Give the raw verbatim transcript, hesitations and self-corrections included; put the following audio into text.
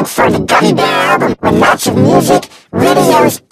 for the Gummy Bear album with lots of music, videos,